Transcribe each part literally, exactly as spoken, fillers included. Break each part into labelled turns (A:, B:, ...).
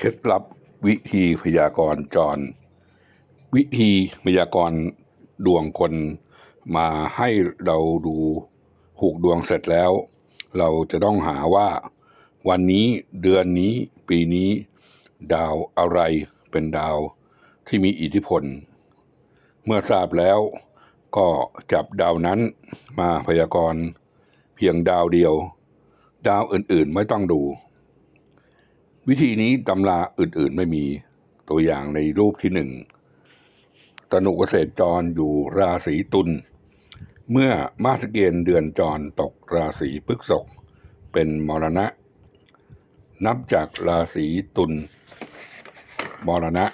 A: เคล็ดลับวิธีพยากรณ์จรวิธีพยากรณ์ดวงคนมาให้เราดูผูกดวงเสร็จแล้วเราจะต้องหาว่าวันนี้เดือนนี้ปีนี้ดาวอะไรเป็นดาวที่มีอิทธิพลเมื่อทราบแล้วก็จับดาวนั้นมาพยากรณ์เพียงดาวเดียวดาวอื่นๆไม่ต้องดูวิธีนี้ตำราอื่นๆไม่มีตัวอย่างในรูปที่หนึ่งตนุเกษตรจรอยู่ราศีตุลเมื่อมาสเกณฑ์เดือนจรตกราศีพฤษภเป็นมรณะนับจากราศีตุลมรณะ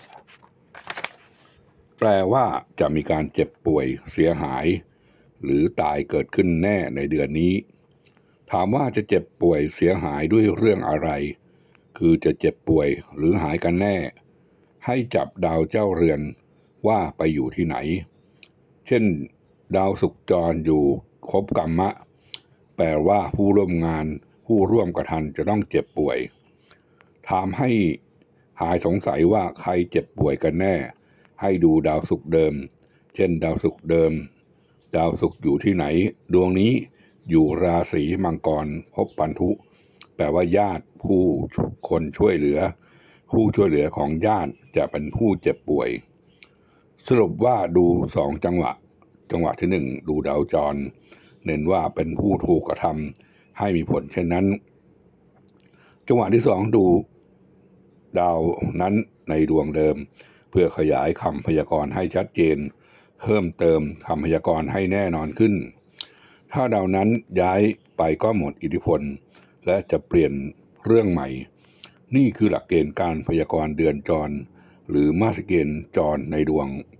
A: แปลว่าจะมีการเจ็บป่วยเสียหายหรือตายเกิดขึ้นแน่ในเดือนนี้ถามว่าจะเจ็บป่วยเสียหายด้วยเรื่องอะไรคือจะเจ็บป่วยหรือหายกันแน่ให้จับดาวเจ้าเรือนว่าไปอยู่ที่ไหนเช่นดาวศุกร์จรอยู่คบกรรมะแปลว่าผู้ร่วมงานผู้ร่วมกระทันจะต้องเจ็บป่วยถามให้หายสงสัยว่าใครเจ็บป่วยกันแน่ให้ดูดาวศุกร์เดิมเช่นดาวศุกร์เดิมดาวศุกร์อยู่ที่ไหนดวงนี้อยู่ราศีมังกรภพพันธุแปลว่าญาติผู้คนช่วยเหลือผู้ช่วยเหลือของญาติจะเป็นผู้เจ็บป่วยสรุปว่าดูสองจังหวะจังหวะที่หนึ่งดูดาวจรเน้นว่าเป็นผู้ถูกกระทำให้มีผลเช่นนั้นจังหวะที่สองดูดาวนั้นในดวงเดิมเพื่อขยายคำพยากรณ์ให้ชัดเจนเพิ่มเติมคำพยากรณ์ให้แน่นอนขึ้นถ้าดาวนั้นย้ายไปก็หมดอิทธิพลและจะเปลี่ยนเรื่องใหม่นี่คือหลักเกณฑ์การพยากรณ์เดือนจรหรือมาสเกณฑ์จรในดวง